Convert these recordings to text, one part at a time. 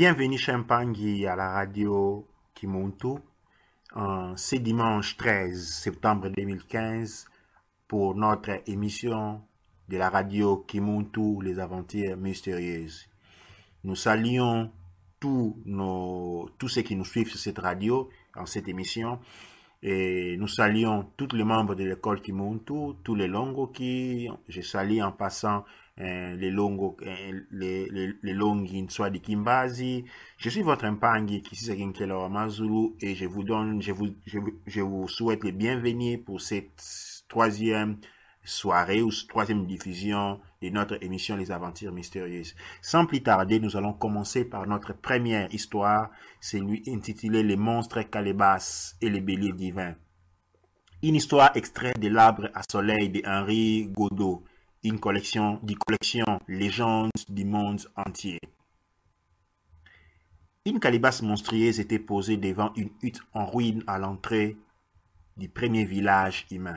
Bienvenue Champagne à la radio Kimuntu. C'est dimanche 13 septembre 2015 pour notre émission de la radio Kimuntu, les aventures mystérieuses. Nous saluons tous ceux qui nous suivent sur cette radio, en cette émission. Et nous saluons tous les membres de l'école Kimuntu, tous les Longo qui, je salue en passant les Longo, les Longin, soit de Kimbazi. Je suis votre Mpangi, qui est Kinkelo Amazulu, et je vous souhaite les bienvenus pour cette troisième soirée ou troisième diffusion de notre émission Les Aventures Mystérieuses. Sans plus tarder, nous allons commencer par notre première histoire, celui intitulé Les monstres Calebas et les béliers divins. Une histoire extraite de L'Arbre à soleil de Henri Godot, une collection Légendes du monde entier. Une calebasse monstrueuse était posée devant une hutte en ruine à l'entrée du premier village humain.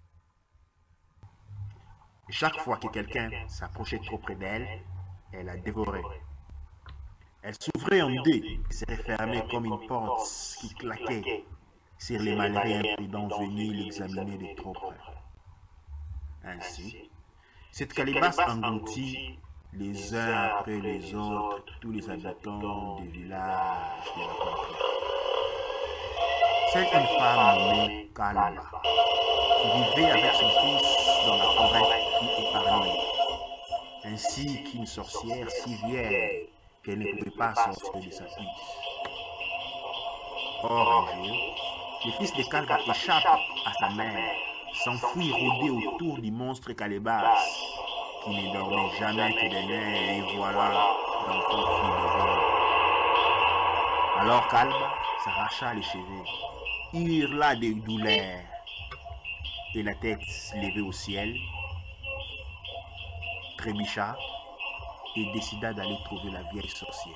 Chaque fois que quelqu'un s'approchait trop près d'elle, elle la dévorait. Elle s'ouvrait en deux et se refermait comme une porte qui claquait sur les malheureux imprudents venus l'examiner de trop près. Ainsi, cette calebasse engloutit les uns après les autres tous les habitants des villages de la contrée. C'est une femme nommée Kalba qui vivait avec son fils dans la forêt fut épargnée, ainsi qu'une sorcière si vieille qu'elle ne pouvait pas sortir de sa hutte. Or, un jour, le fils de Kalba échappe à sa mère, s'enfuit rôder autour du monstre Calebas, qui ne dormait jamais que des nerfs, et voilà l'enfant fut devant. Alors Kalba s'arracha les cheveux, hurla de douleur, et la tête levée au ciel, trébucha et décida d'aller trouver la vieille sorcière.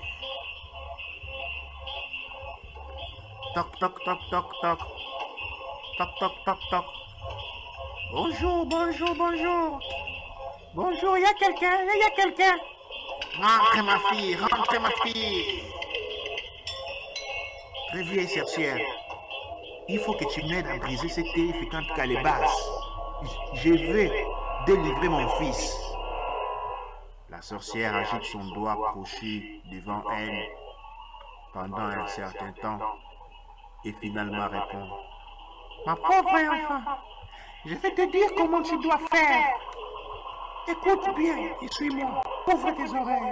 Toc, toc, toc, toc, toc. Toc, toc, toc, toc. Bonjour, bonjour, bonjour. Bonjour, il y a quelqu'un. Rentrez ma fille. Très vieille sorcière. Il faut que tu m'aides à briser cette terrifiante calebasse. Je veux délivrer mon fils. La sorcière agite son doigt crochu devant elle pendant un certain temps et finalement répond: Ma pauvre enfant, je vais te dire comment tu dois faire. Écoute bien et suis-moi, ouvre tes oreilles.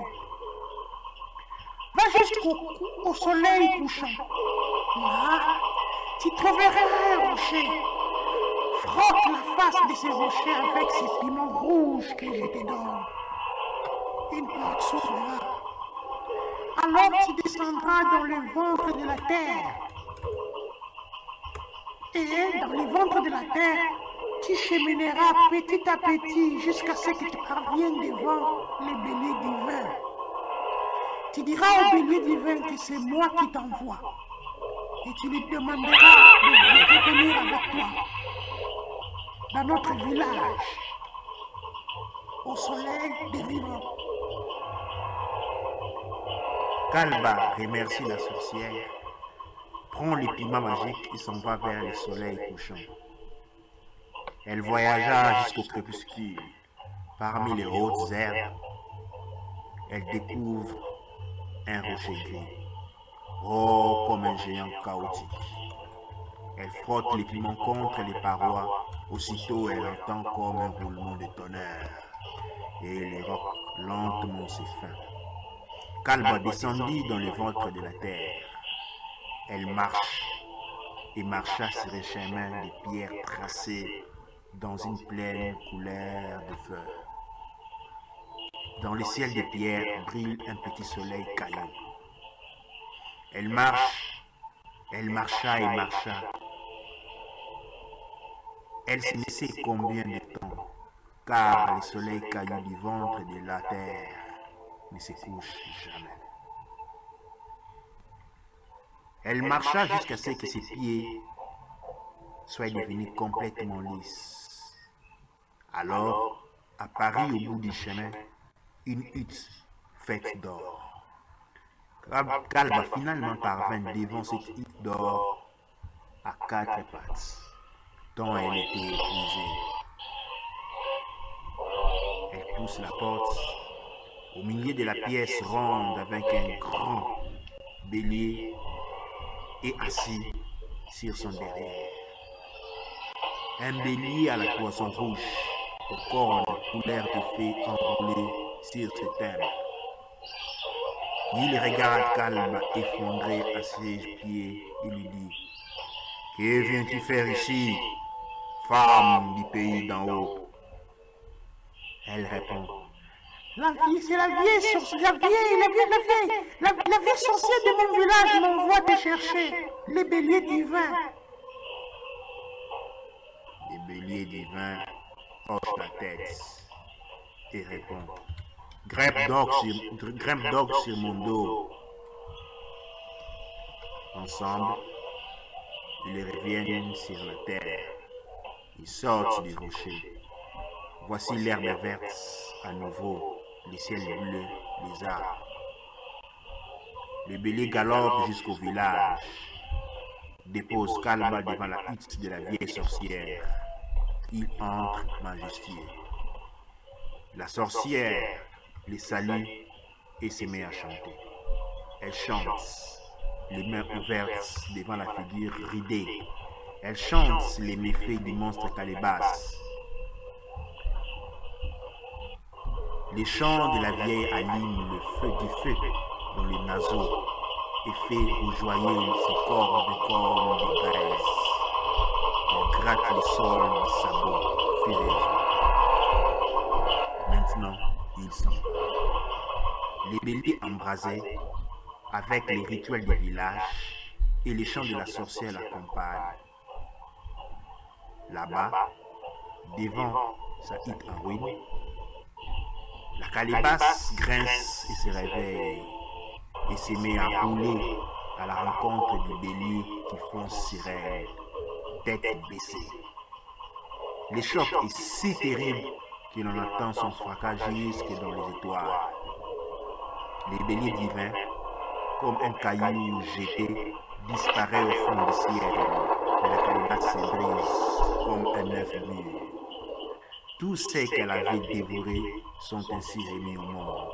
Va jusqu'au soleil couchant. Là, tu trouveras un rocher. Frotte la face de ces rochers avec ces piments rouges que je te donne. Une porte s'ouvrira. Alors tu descendras dans le ventre de la terre. Et dans le ventre de la terre, tu chemineras petit à petit jusqu'à ce que tu parviennes devant les béliers divins. Tu diras au bélier divin que c'est moi qui t'envoie. Et tu lui demanderas de revenir avec toi dans notre village, au soleil des vivants. Kalba remercie la sorcière, prend les piments magiques et s'en va vers le soleil couchant. Elle voyagea jusqu'au crépuscule. Parmi les hautes herbes, elle découvre un rocher gris, gros comme un géant chaotique. Elle frotte les piments contre les parois. Aussitôt, elle entend comme un roulement de tonnerre et les rocs lentement s'effondrent. Kalba descendit dans le ventre de la terre. Elle marche et marcha sur un chemin de pierres tracées dans une plaine couleur de feu. Dans le ciel de pierre brille un petit soleil caillou. Elle marcha et marcha. Elle ne sait combien de temps, car le soleil caillou du ventre de la terre ne se couche jamais. Elle marcha jusqu'à ce que ses pieds soient devenus complètement lisses. Alors apparut au bout du chemin une hutte faite d'or. Kalba finalement parvint devant cette île d'or à quatre pattes, tant elle était épuisée. Elle pousse la porte au milieu de la pièce ronde avec un grand bélier et assis sur son derrière. Un bélier à la toison rouge, au corps de couleur de fée enroulé sur ses tempes. Il regarde Kalba effondré à ses pieds et lui dit: Que viens-tu faire ici, femme du pays d'en haut? Elle répond: c'est la vieille sorcière, la vieille sorcière de mon village m'envoie te chercher, les béliers divins. Les béliers divins hochent la tête et répondent: Grimpe donc sur mon dos. Ensemble, ils reviennent sur la terre. Ils sortent du rocher. Voici l'herbe verte à nouveau, le ciel bleu, les arbres. Le bélier galope jusqu'au village, dépose Kalba devant la hutte de la vieille sorcière. Il entre majestueux. La sorcière les salue et se met à chanter. Elle chante, les mains ouvertes devant la figure ridée. Elle chante les méfaits du monstre Calébas. Les chants de la vieille allument le feu du feu dans les naseaux et fait rougeoyer ses corps de cornes de braise. Elle gratte le sol du sabot furieusement. Maintenant, il s'en va. Les béliers embrasés, avec les rituels du village et les chants de la sorcière l'accompagnent. Là-bas, devant sa hutte en ruine, la calebasse grince et se réveille et se met à rouler à la rencontre du bélier qui fonce sur elle, tête baissée. Le choc est si terrible que l'on entend son fracas jusque dans les étoiles. Les béliers divins, comme un caillou jeté, disparaît au fond du ciel et la calebasse se brise comme un œuf mûr. Tous ceux qu'elle avait dévorés sont ainsi remis au monde.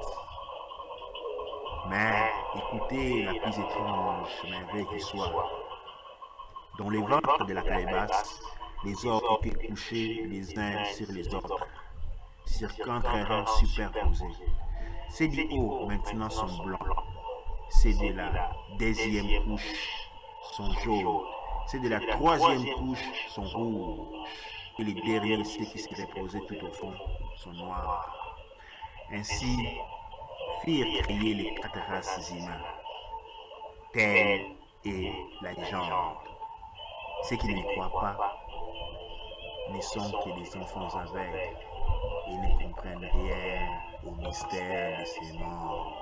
Mais écoutez la plus étrange merveille qui soit. Dans les ventres de la calebasse, les ors étaient couchés les uns sur les autres, sur 4 rangs superposés. Ceux du haut maintenant sont blancs, ceux de la deuxième couche sont jaunes, ceux de la troisième couche sont rouges, et les derniers, ceux qui se reposaient tout au fond, sont noirs. Ainsi firent crier les 4 races humaines. Telle est la légende. Ceux qui ne croient pas ne sont que des enfants aveugles et ne comprennent rien au mystère de ces morts.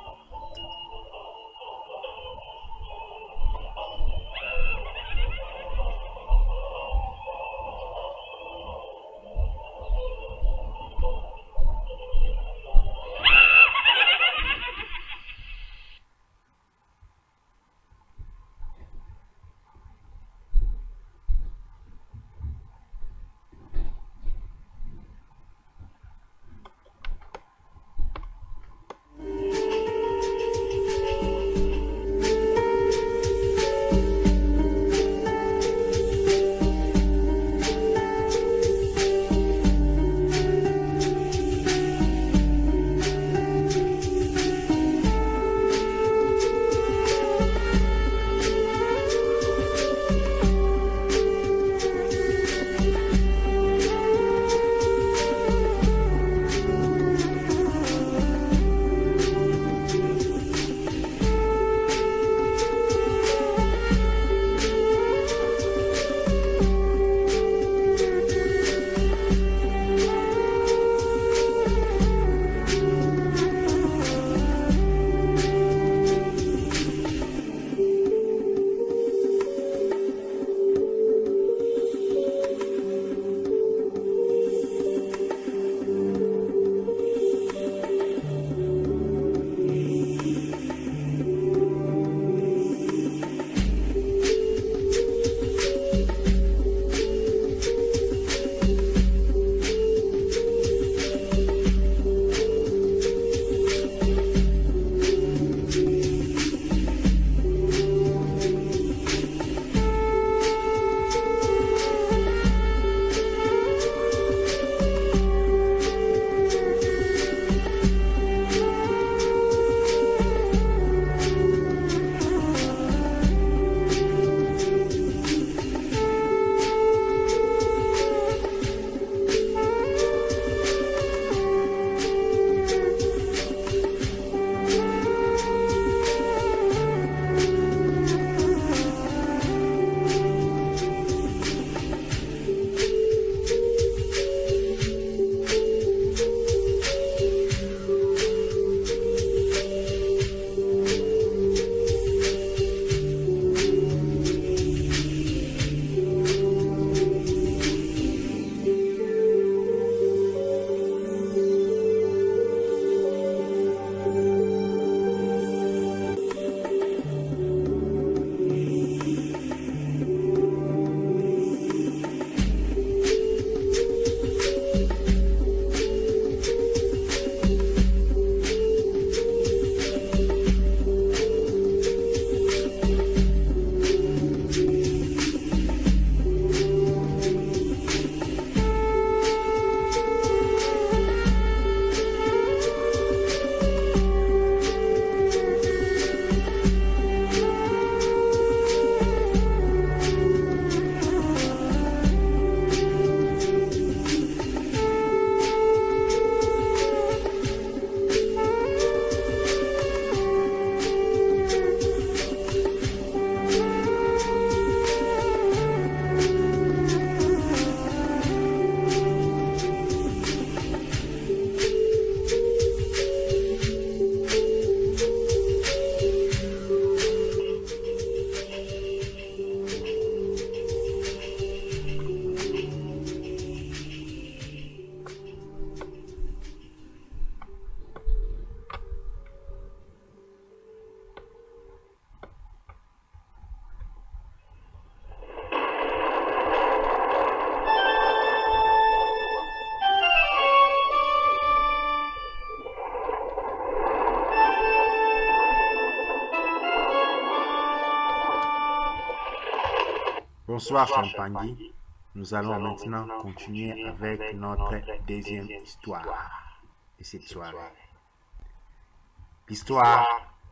Bonsoir Champagne. Nous allons maintenant continuer avec notre deuxième histoire de cette soirée. L'histoire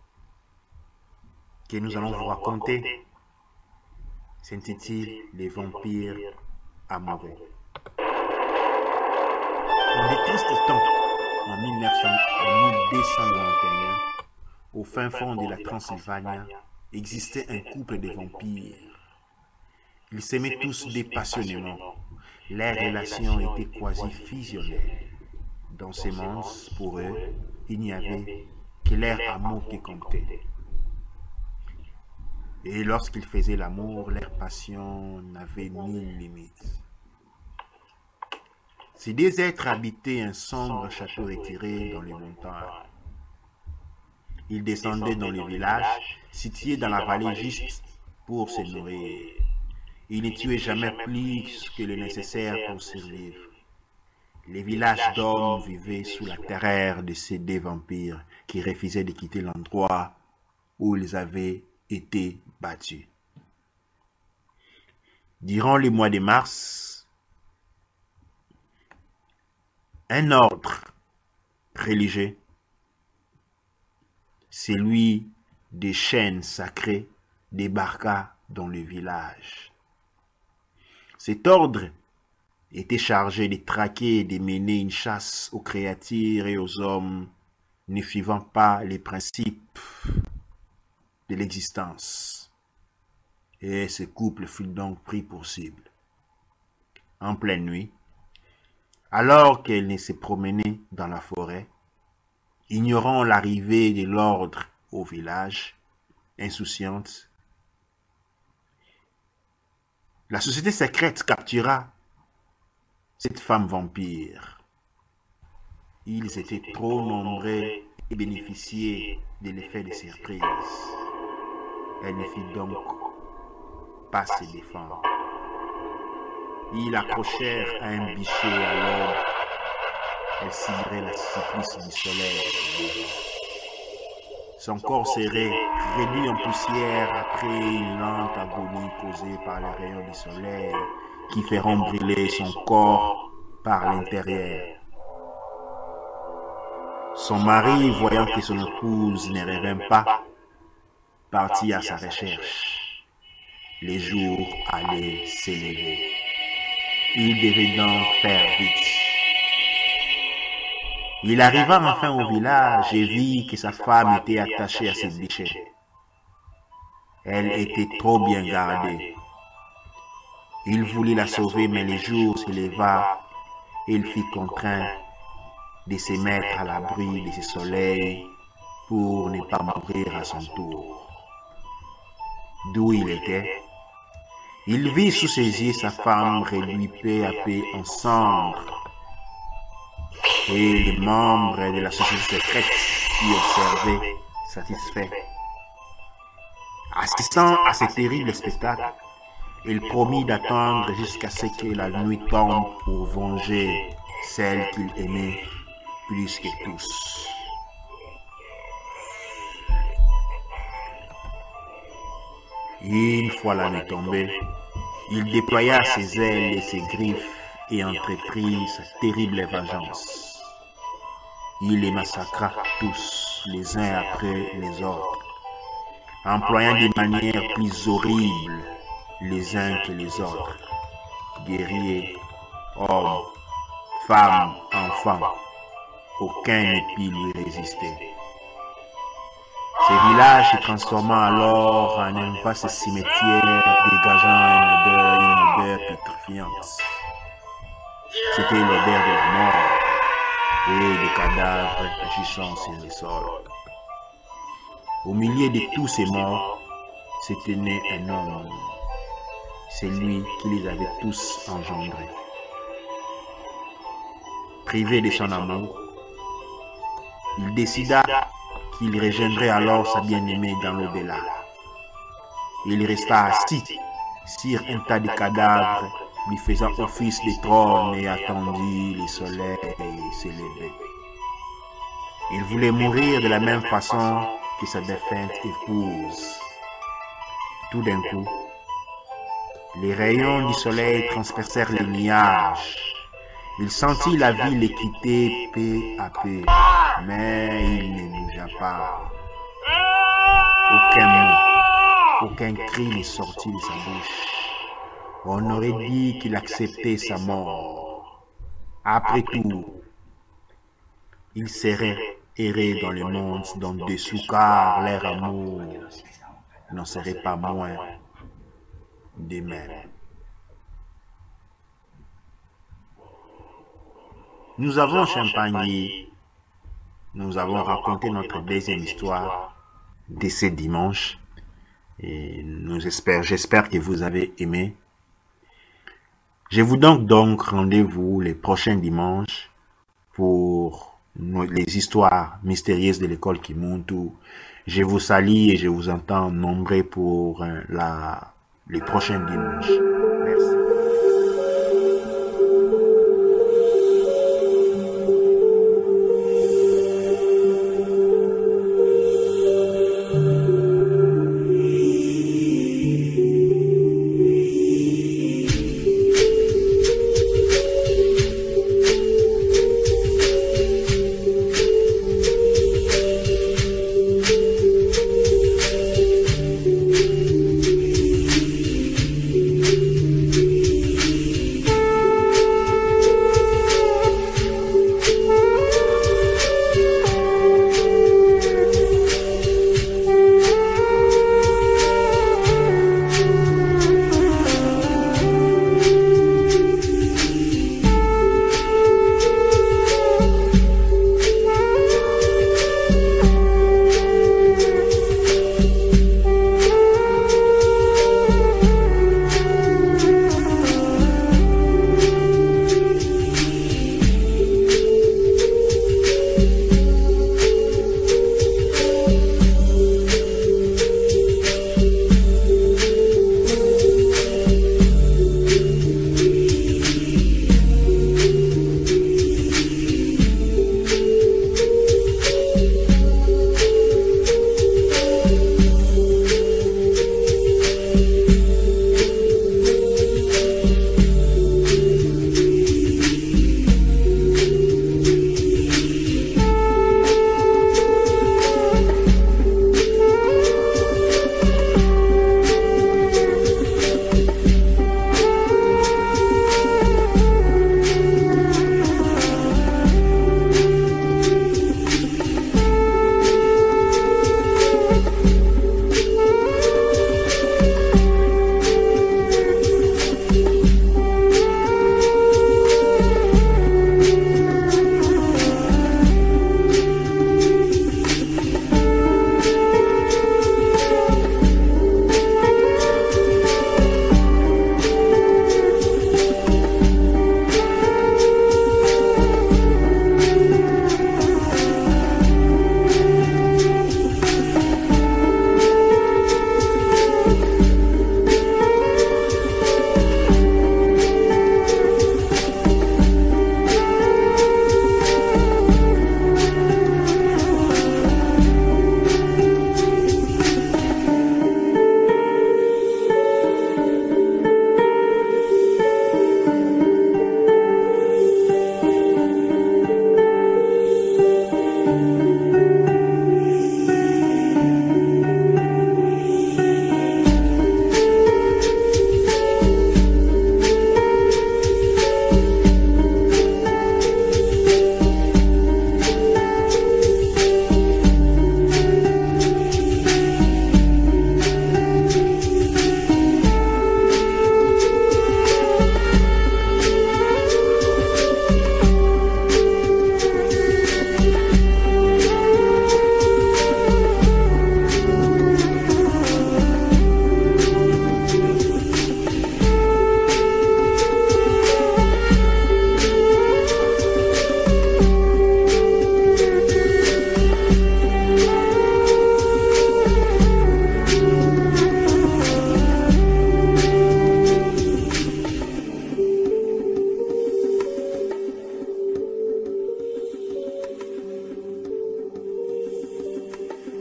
que nous allons vous raconter s'intitule Les vampires amoureux. En des tristes temps, en 1291, au fin fond de la Transylvanie, existait un couple de vampires. Ils s'aimaient tous dépassionnément. Leurs relations étaient quasi fusionnelles. Dans ces mondes, pour eux, il n'y avait que leur amour qui comptait. Et lorsqu'ils faisaient l'amour, leur passion n'avait ni limite. Ces deux êtres habitaient un sombre château retiré dans les montagnes. Ils descendaient dans les villages, situés dans la vallée juste pour se nourrir. Ils ne tuaient jamais plus que le nécessaire pour survivre. Les villages d'hommes vivaient sous la terreur de ces deux vampires qui refusaient de quitter l'endroit où ils avaient été battus. Durant le mois de mars, un ordre religieux, celui des chaînes sacrées, débarqua dans le village. Cet ordre était chargé de traquer et de mener une chasse aux créatures et aux hommes ne suivant pas les principes de l'existence. Et ce couple fut donc pris pour cible. En pleine nuit, alors qu'elle se promenait dans la forêt, ignorant l'arrivée de l'ordre au village, insouciante, la société secrète captura cette femme vampire. Ils étaient trop nombreux et bénéficiaient de l'effet de surprise. Elle ne fit donc pas se défendre. Ils l'accrochèrent à un bûcher à l'aube. Elle subirait la supplice du soleil. Son corps serait réduit en poussière après une lente agonie causée par les rayons du soleil qui feront brûler son corps par l'intérieur. Son mari, voyant que son épouse ne revint pas, partit à sa recherche. Les jours allaient s'élever. Il devait donc faire vite. Il arriva enfin au village et vit que sa femme était attachée à ses bûchers. Elle était trop bien gardée. Il voulut la sauver, mais le jour se leva et il fut contraint de se mettre à l'abri de ce soleil pour ne pas mourir à son tour. D'où il était, il vit sous ses yeux sa femme réduite peu à peu en cendres. Et les membres de la société secrète qui observaient, satisfaits. Assistant à ce terrible spectacle, il promit d'attendre jusqu'à ce que la nuit tombe pour venger celle qu'il aimait plus que tous. Une fois la nuit tombée, il déploya ses ailes et ses griffes et entreprit sa terrible vengeance. Il les massacra tous, les uns après les autres, employant des manières plus horribles les uns que les autres. Guerriers, hommes, femmes, enfants, aucun ne put lui résister. Ce village se transforma alors en un vaste cimetière dégageant une odeur pétrifiante. C'était l'odeur de la mort et des cadavres agissant sur le sol. Au milieu de tous ces morts, se tenait un homme. C'est lui qui les avait tous engendrés. Privé de son amour, il décida qu'il rejoindrait alors sa bien-aimée dans l'au-delà. Il resta assis sur un tas de cadavres, lui faisant office de trône et attendit le soleil s'élever. Il voulait mourir de la même façon que sa défunte épouse. Tout d'un coup, Les rayons du soleil transpercèrent les nuages. Il sentit la ville quitter peu à peu, mais il ne bougea pas. Aucun mot, aucun cri ne sortit de sa bouche. On aurait dit qu'il acceptait sa mort. Après tout, il serait erré dans le monde d'en dessous, car leur amour n'en serait pas moins de même. Nous avons champagné, nous avons raconté notre deuxième histoire de ce dimanche et j'espère que vous avez aimé. Je vous donne donc rendez-vous les prochains dimanches pour les histoires mystérieuses de l'école Kimuntu. Je vous salue et je vous entends nombreux pour les prochains dimanches. Merci.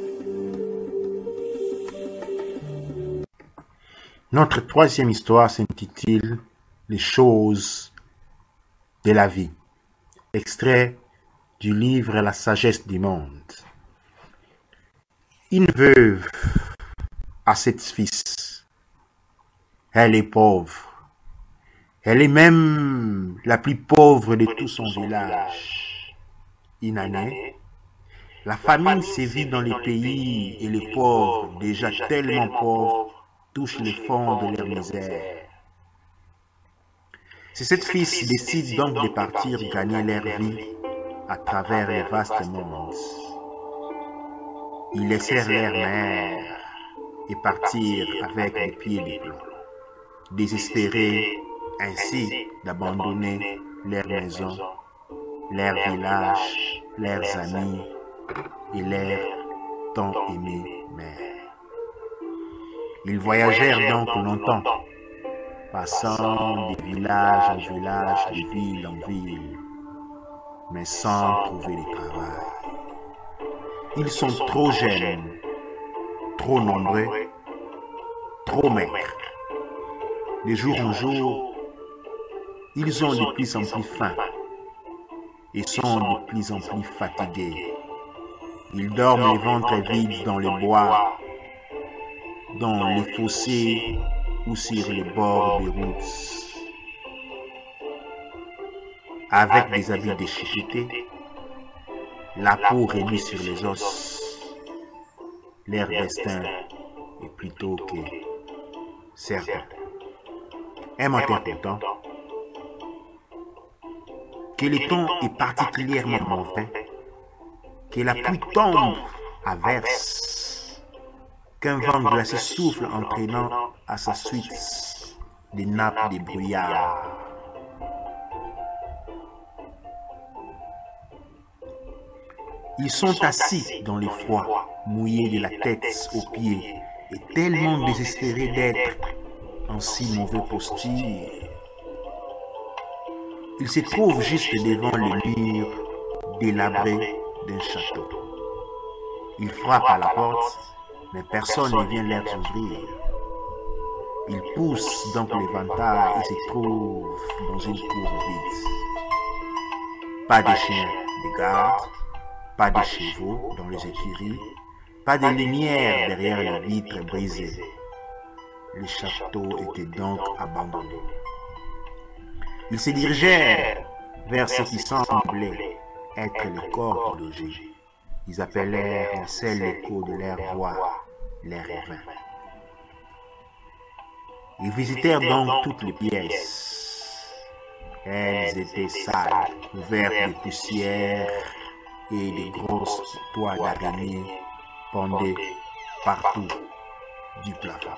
Notre troisième histoire s'intitule dit-il, les choses de la vie. Extrait du livre La sagesse du monde. Une veuve a 7 fils. Elle est pauvre. Elle est même la plus pauvre de tout son village. Une année, la famine sévit dans les pays et les pauvres, déjà tellement pauvres, touchent les fonds de leur misère. Ces 7 fils décident donc de partir gagner leur vie à travers les vastes mondes. Ils laissèrent leur mère et partirent avec les pieds de plomb, désespérés ainsi d'abandonner leur maison, leur village, leurs amis et leur tant aimée mère. Ils voyagèrent donc longtemps, passant de village en village, de ville en ville, mais sans trouver de travail. Ils sont trop jeunes, trop nombreux, trop maigres. De jour en jour, ils ont de plus en plus faim et sont de plus en plus fatigués. Ils dorment les ventres vides dans les bois, dans les fossés ou sur les bords des routes. Avec des habits déchiquetés, la peau remise sur les os, leur destin est plutôt que certain. Un matin pourtant, que le temps est particulièrement mauvais, que la pluie tombe à verse, qu'un vent glacé souffle entraînant à sa suite des nappes de brouillard. Ils sont assis dans le froid, mouillés de la tête aux pieds, et tellement désespérés d'être en si mauvais posture. Ils se trouvent juste devant le mur délabré d'un château. Ils frappent à la porte, mais personne ne vient leur ouvrir. Ils poussent donc l'éventail et se trouvent dans une cour vide. Pas de chiens de garde, pas de chevaux dans les écuries, pas de lumière derrière les vitres brisées. Le château était donc abandonné. Ils se dirigèrent vers ce qui semblait être le corps du logis. Ils appelèrent le seul écho de leur voix, les rêves. Ils visitèrent donc toutes les pièces. Elles étaient sales, couvertes de poussière et de grosses toiles d'araignée pendaient partout du plafond.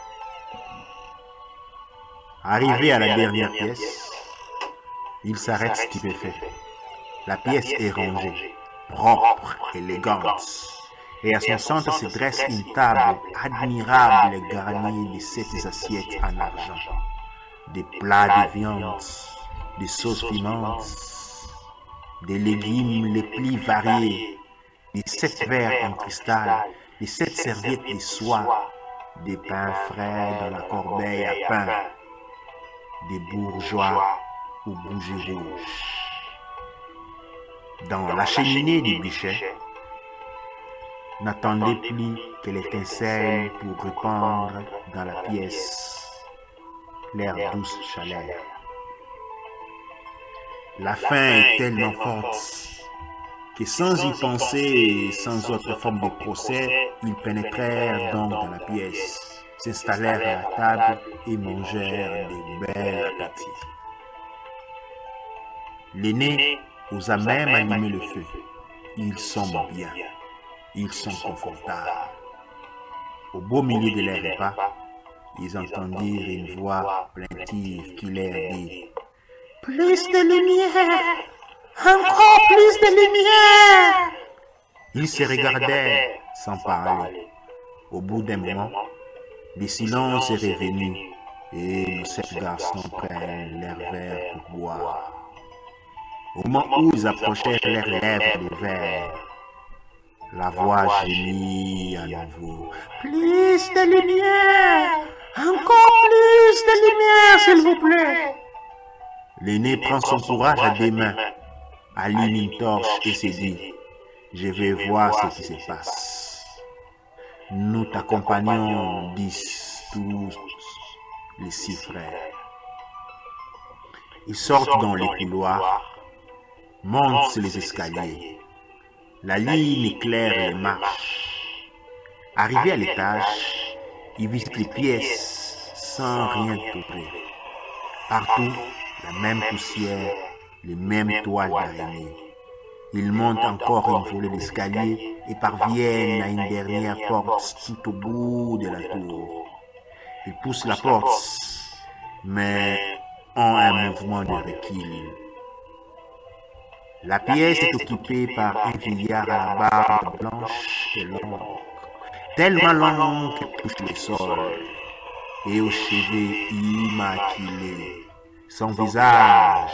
Arrivé à la dernière pièce, il s'arrête stupéfait. La pièce est rangée, propre, élégante, et à son centre se dresse une table admirable garnie de 7 assiettes en argent, des plats de viande, des sauces pimentes, des légumes les plus variés, des 7 verres en cristal, des 7 serviettes de soie, des pains frais dans la corbeille à pain, des bourgeois aux bougies rouges. Dans la cheminée du bûcher, n'attendez plus que l'étincelle pour répandre dans la pièce l'air douce chaleur. La faim est tellement forte que sans y penser et sans autre forme de procès, ils pénétrèrent donc dans la pièce, s'installèrent à la table et mangèrent des belles appétits. L'aîné osa même allumer le feu. Ils sont bien, ils sont confortables. Au beau milieu de leur repas, ils entendirent une voix plaintive qui leur dit « Plus de lumière! Encore plus de lumière !» Ils se regardèrent sans parler. Au bout d'un moment, le silence est revenu et nos 7 garçons prennent leur verre pour boire. Au moment où ils approchèrent leurs lèvres des verres, la voix gémit à nouveau. « Plus de lumière! Encore plus de lumière, s'il vous plaît. L'aîné prend son courage à deux mains, allume une torche et se dit, je vais voir ce qui se passe. Nous t'accompagnons, disent tous les 6 frères. Ils sortent dans les couloirs, montent sur les escaliers. La lune éclaire les marches. Arrivés à l'étage, ils visitent les pièces sans rien trouver. Partout, la même poussière, les mêmes toiles d'araignée. Ils montent encore une volée d'escalier et parviennent à une dernière porte tout au bout de la tour. Ils poussent la porte, mais ont un mouvement de recul. La pièce est occupée par un vieillard à la barbe blanche et longue, tellement longue qu'elle touche le sol, et aux cheveux immaculés. Son visage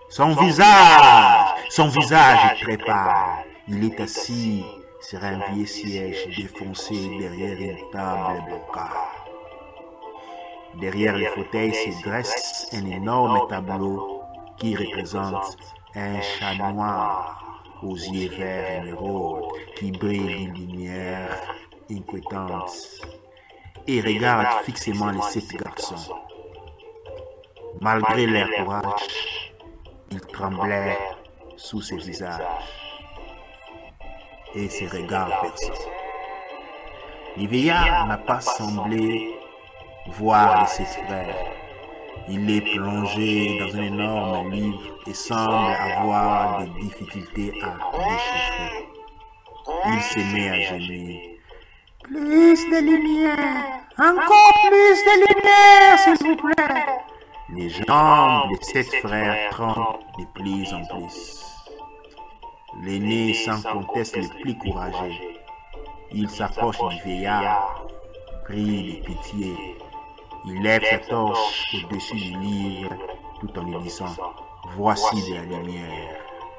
est très pâle. Il est assis sur un vieux siège défoncé derrière une table bocarde. Derrière le fauteuil se dresse un énorme tableau qui représente un chat noir aux yeux verts émeraudes qui brille d'une lumière inquiétante et regarde fixement les 7 garçons. Malgré leur courage, ils tremblèrent sous ses visages et ses regards perçants. Le vieillard n'a pas semblé voir les 7 frères. Il est plongé dans un énorme livre et semble avoir des difficultés à déchiffrer. Il se met à gémir. Plus de lumière, encore plus de lumière, s'il vous plaît. Les jambes des 7 frères tremblent de plus en plus. L'aîné sans conteste le plus courageux. Il s'approche du vieillard, pris de pitié. Il lève sa torche au-dessus du livre tout en lui disant « Voici de la lumière ».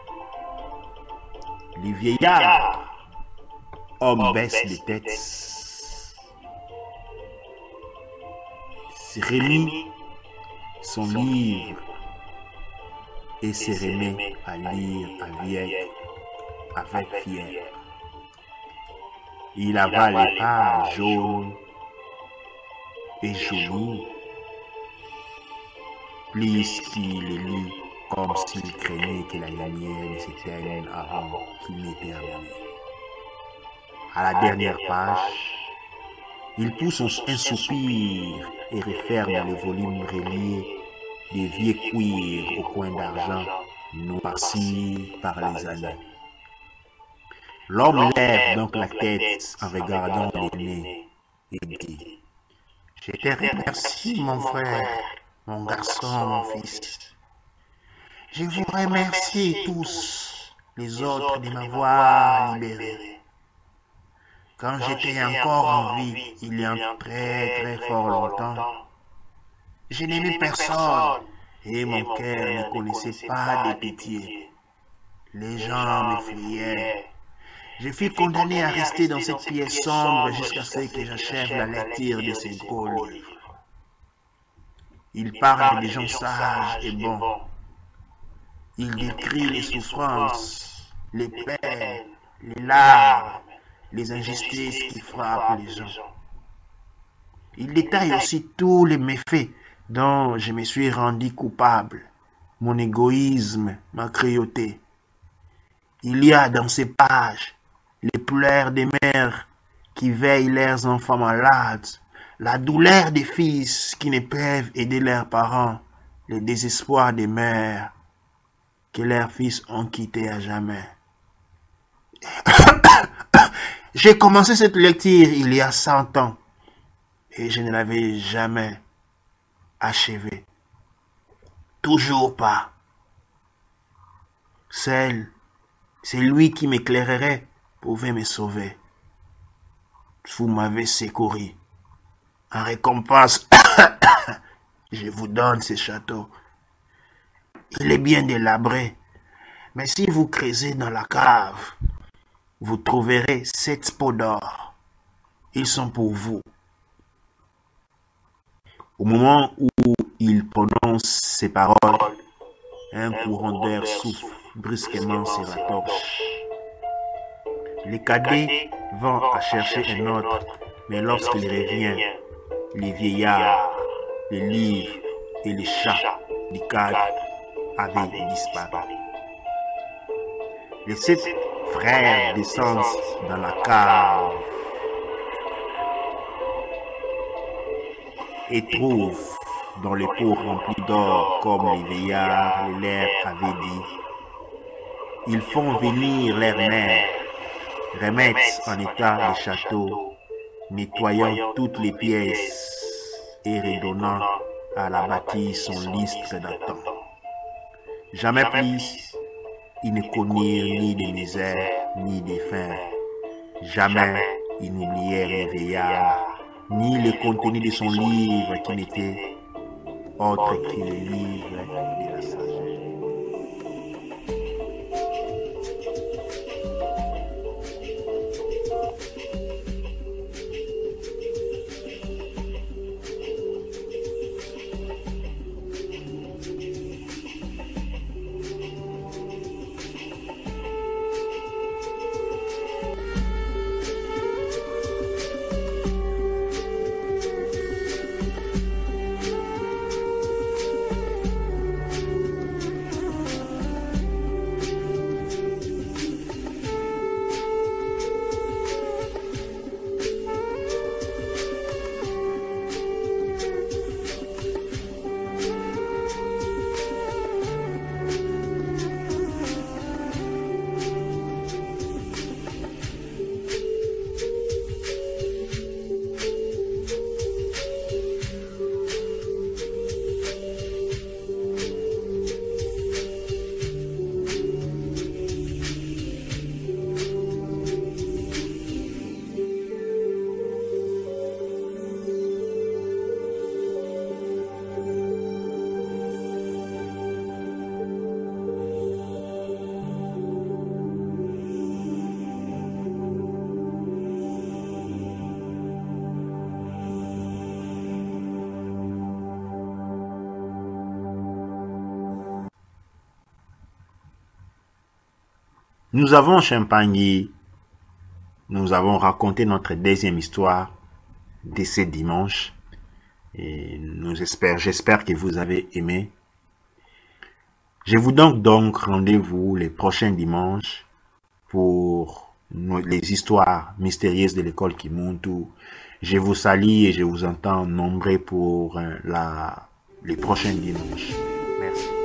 Le vieillard, homme baisse de tête, se remit son livre et se remet à lire avec fièvre. Il avale les pages jaunes et jolies, plus qu'il les lit comme s'il craignait que la lumière ne s'éteigne avant qu'il n'ait terminé. À la dernière page, il pousse un soupir et referme le volume relié des vieux cuirs au coin d'argent noircis par les années. L'homme lève donc la tête en regardant l'aîné et dit « Je te remercie, mon frère, mon garçon, mon fils. Je vous remercie tous les autres de m'avoir libéré. Quand j'étais encore en vie, il y a très fort longtemps, je n'aimais personne et mon cœur ne connaissait pas de pitié. Les gens me fuyaient. Je fus condamné à rester dans cette pièce sombre jusqu'à ce que j'achève la lecture de ces gros livres. Il parle des gens sages et bons. Il décrit les souffrances, les peines, les larmes, les injustices qui frappent les gens. Il détaille aussi tous les méfaits dont je me suis rendu coupable, mon égoïsme, ma cruauté. Il y a dans ces pages les pleurs des mères qui veillent leurs enfants malades, la douleur des fils qui ne peuvent aider leurs parents, le désespoir des mères que leurs fils ont quittés à jamais. J'ai commencé cette lecture il y a 100 ans et je ne l'avais jamais achevée. Toujours pas. C'est lui qui m'éclairerait pouvait me sauver. Vous m'avez secouru. En récompense, je vous donne ce château. Il est bien délabré, mais si vous creusez dans la cave, vous trouverez 7 pots d'or. Ils sont pour vous. Au moment où il prononce ces paroles, un courant d'air souffle brusquement sur la torche. Les cadets vont à chercher un autre, mais lorsqu'il revient, les vieillards, les livres et les chats du cadre avaient disparu. Les 7 frères descendent dans la cave et trouvent dans les pots remplis d'or comme les vieillards leur avaient dit. Ils font venir leur mère, remettent en état le château, nettoyant toutes les pièces et redonnant à la bâtisse son lustre d'antan. Jamais plus, ils ne connurent ni de misère ni de faim. Jamais ils n'oublièrent les vieillards, ni le contenu de son livre qui n'était autre que le livre de la sagesse. Nous avons champagné, nous avons raconté notre deuxième histoire de ce dimanche et j'espère que vous avez aimé. Je vous donne donc rendez-vous les prochains dimanches pour les histoires mystérieuses de l'école Kimuntu. Je vous salue et je vous entends nombreux pour les prochains dimanches. Merci.